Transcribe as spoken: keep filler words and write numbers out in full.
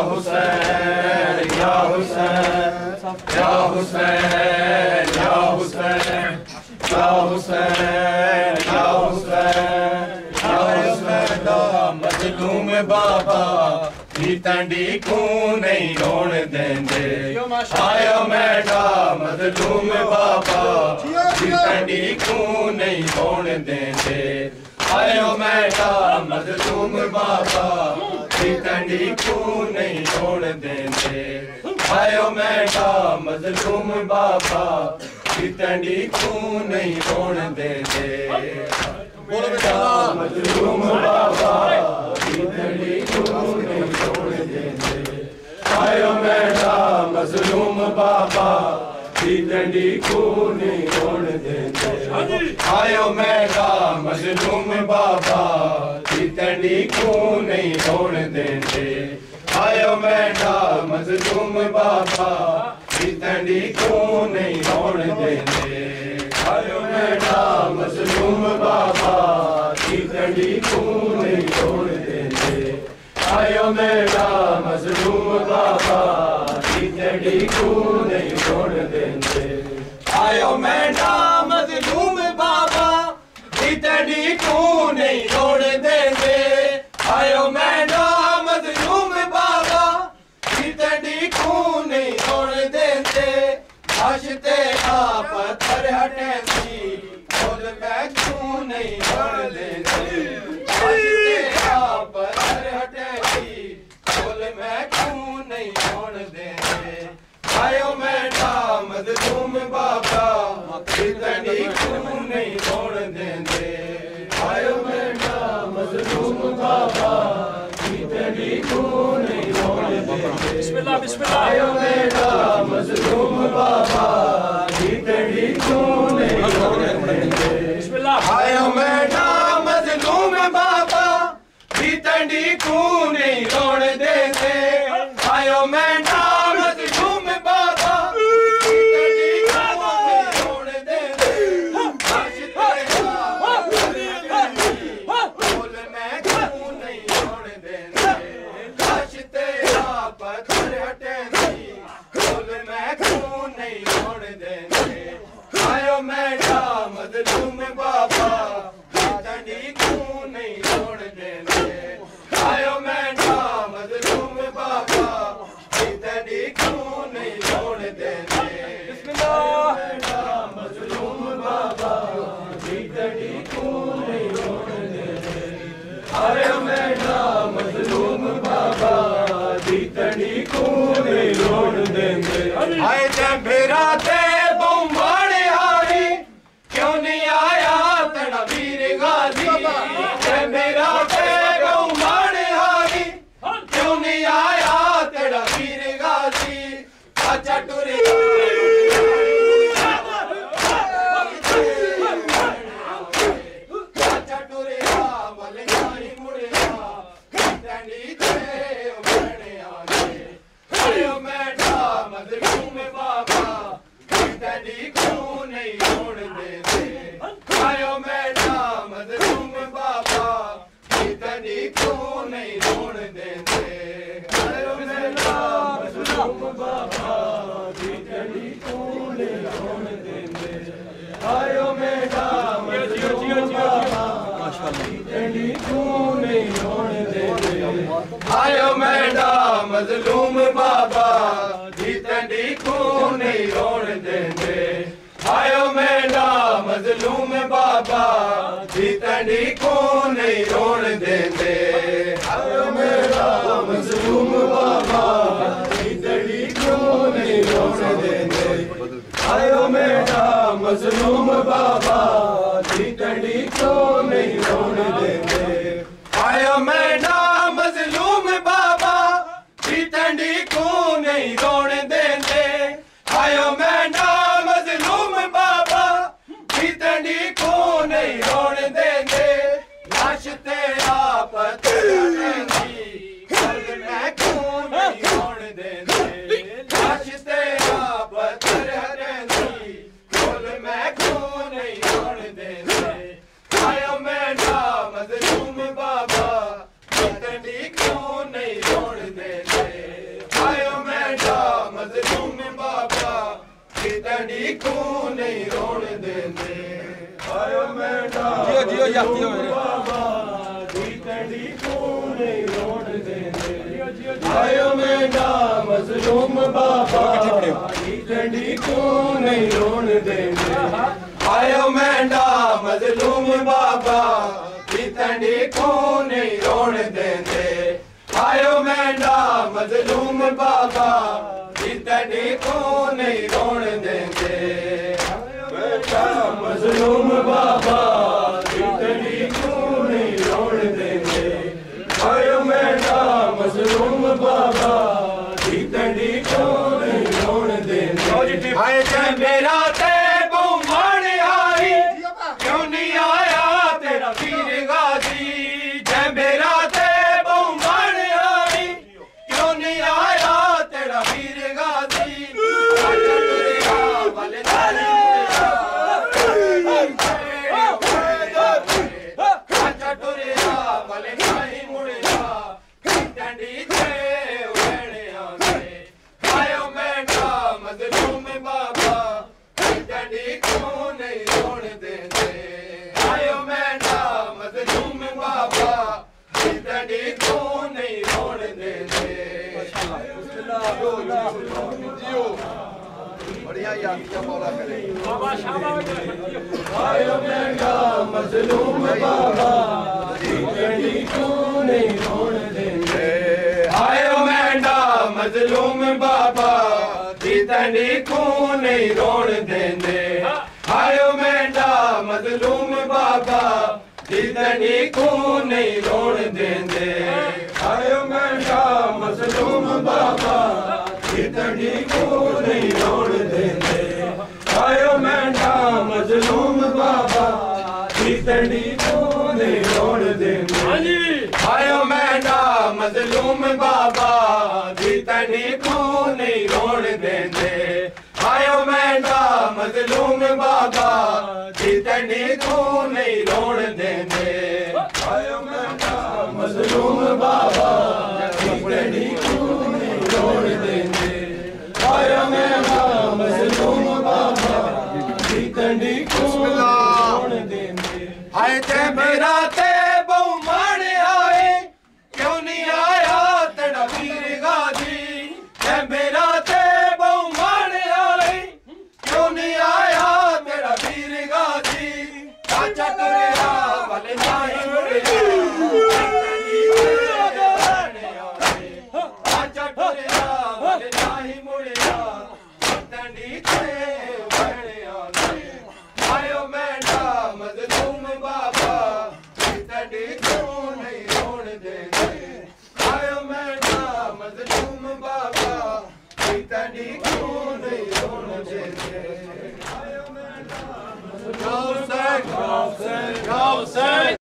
हुसैन या हुसैन या हुसैन या हुसैन या हुसैन या हुसैन या हुसैन मजलूम बाबा तंडी को नहीं रोण देंदे आयो मेरा मजलूम बाबा तंडी को नहीं रोण देंदे आयो मेरा मजलूम बाबा तंडी को नहीं रोण देंदे आयो मेरा मजलूम बाबा तंडी को नहीं रोण देंदे मजलूम बाबा तंडी को नहीं रोण देंदे आयो मेरा मजलूम बाबा तंडी को नहीं रोण देंदे आयो मेरा मजलूम बाबा तंडी को नहीं रोण देंदे आयो मेरा मजलूम बाबा तंडी को नहीं रोण देंदे आयो मेरा मजलूम बाबा तंडी को नहीं रोण देंदे आयो मेरा मजलूम बाबा तंडी को नहीं रोण देंदे आयो मेरा मजलूम बाबा तंडी को नहीं रोण देंदे आयो मेरा मजलूम बाबा तंडी को नहीं रोण देंदे आशते आ पत्थर हटे सी खुद मैं क्यों नहीं रोण देंदे आशते आ पत्थर हटे सी खुद मैं क्यों नहीं रोण देंदे आयो मेरा मजलूम बाबा तंडी को नहीं रोण देंदे आयो मेरा मजलूम बाबा तंडी को नहीं रोण देंदे बिस्मिल्लाह बिस्मिल्लाह आयो मेरा मजलूम बाबा तंडी को नहीं रोण देंदे बिस्मिल्लाह आयो मेरा मजलूम बाबा तंडी को नहीं रोण देंदे आयो मेरा मजलूम बाबा तंडी को नहीं रोण देंदे आशिते बोल मैं क्यों नहीं रोण देंदे आशिते पत्थर हटे बोल मैं क्यों नहीं रोण देंदे आयो मेरा मजलूम बाबा तंडी को नहीं रोण देंदे आयो मेरा मजलूम बाबा तंडी को नहीं रोण देंदे बिस्मिल्लाह मेरा मजलूम बाबा तंडी को नहीं रोण देंदे आयो मेरा मजलूम बाबा तंडी को नहीं रोण देंदे आए जंभेरा ते बम्बाने हारी क्यों नहीं आया तेरा वीर गाजी जंभेरा ते बम्बाने हारी क्यों नहीं आया तेरा वीर गाजी अच्छा टुरे अच्छा टुरे वाले नहीं मुड़े तंडी ते उमड़ने आगे आयो मेरा मजलूम बाबा तंडी को नहीं रोण देंदे आयो मेरा मजलूम बाबा तंडी को नहीं रोण देंदे आयो मेरा मजलूम बाबा तंडी को नहीं रोण देंदे आयो मेरा मजलूम बाबा तंडी को नहीं रोण देंदे आयो मेरा मजलूम बाबा तंडी को नहीं रोण देंदे आयो मेरा मजलूम बाबा तंडी को नहीं रोण देंदे आयो मेरा मजलूम बाबा तंडी को नहीं रोण देंदे आयो मेरा मजलूम बाबा तंडी को नहीं रोण देंदे आयो मेरा मजलूम बाबा तंडी को नहीं रोण देंदे आयो मेरा मजलूम बाबा तंडी को नहीं रोण देंदे लाश तेरा पत्थर मैं क्यों तड़ी को नहीं रोण देंदे आयो मेरा जियो जियो जाती हो बाबा दी तड़ी को नहीं रोण देंदे आयो मेरा मजलूम बाबा दी तड़ी को नहीं रोण देंदे आयो मेरा मजलूम बाबा दी तड़ी को नहीं रोण देंदे आयो मेरा मजलूम बाबा तड़ी को नहीं रोण देंगे बेटा मजलूम बाबा तड़ी को नहीं रोण देंगे आयो मेरा मजलूम बाबा तड़ी को नहीं रोण देंगे आए जय मेरा ते बहुमान आई क्यों नहीं आया तेरा वीर गाजी जय मेरा ते बहुमान आई क्यों नहीं आया तेरा वीर गाजी मजलूम बाबा तड़ी को नहीं रोण देंदे आयो मेरा मजलूम बाबा तड़ी को नहीं रोण देंदे बढ़िया याद क्या मौला करे बाबा शाबाश आयो मेरा मजलूम बाबा तड़ी को नहीं रोण देंदे आयो मेरा मजलूम बाबा तड़ी को नहीं रोण देंदे आयो मेरा मजलूम बाबा तड़ी को नहीं रोण देंदे आयो मेरा मजलूम बाबा तड़ी को नहीं रोण देंदे आयो मेरा मजलूम बाबा तड़ी को नहीं रोण देंदे आयो मेरा मजलूम बाबा तड़ी को नहीं रोण देंदे आयो मेरा मजलूम बाबा तड़ी को नहीं रोण देंदे आयो मेरा मजलूम बाबा तड़ी को नहीं रोण देंदे आयो मेरा मजलूम बाबा तड़ी को रोण देंदे आए ते मेरा ते बहुमान आए क्यों नहीं आया तेरा वीर गाजी ते मेरा ते बहुमान आए क्यों नहीं आया तेरा वीर गाजी चाचा तुरिया भले नहीं मुड़िया चाचा तुरिया भले नहीं मुड़िया तड़ी के आयो मेरा मजलूम बाबा तड़ी को नहीं रोण देंगे आयो मेरा मजलूम बाबा तड़ी को नहीं रोण देंगे आयो मेरा